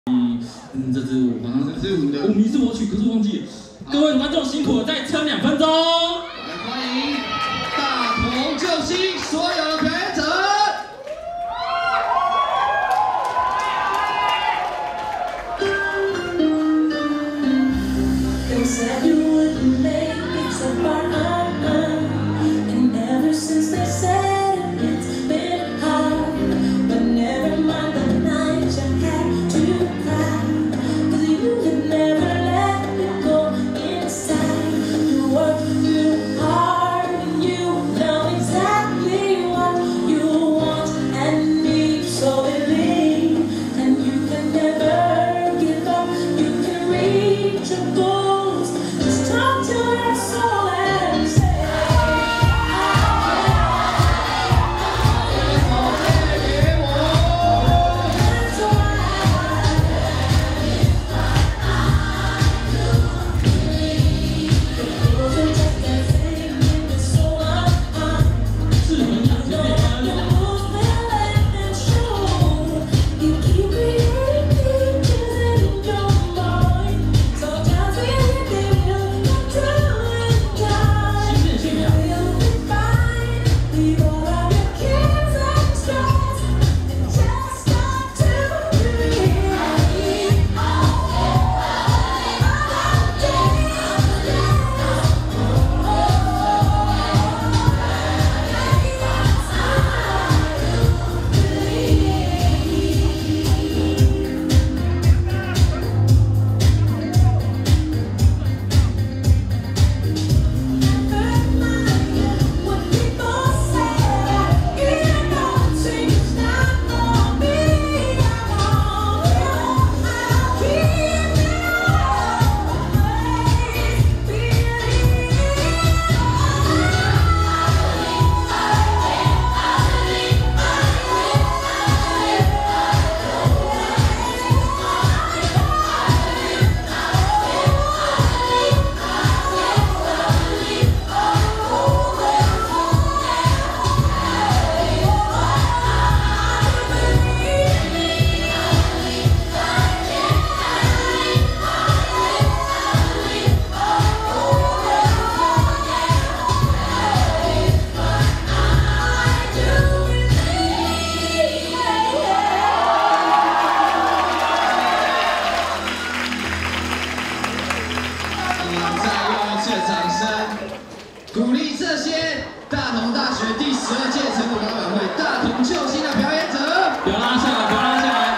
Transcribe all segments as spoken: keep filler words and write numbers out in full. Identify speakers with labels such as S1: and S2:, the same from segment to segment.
S1: 嗯，这支舞好像是舞的，我迷之我曲，可是我忘记了。各位观众辛苦了，再撑两分钟。
S2: 来欢迎大同救星所有的表演者。
S3: Said you wouldn't make it so far, and ever since they said it, it's been hard. But never mind the nights I had to cry, 'cause you had never let me go inside. You worked real hard, and you know exactly what you want and need. So believe, and you can never give up. You can reach your goal. Talk to your soul and say,
S2: 鼓励这些大同大学第十二届成果表演会大同救星的表演者，
S1: 不要拉下来，不要拉下来。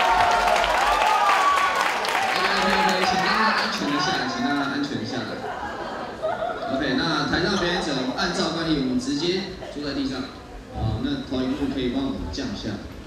S2: OK OK OK， 请大家安全的下来，请大家安全下来。OK， 那台上表演者，按照惯例，我们直接坐在地上。好，那投影幕可以帮我们降下。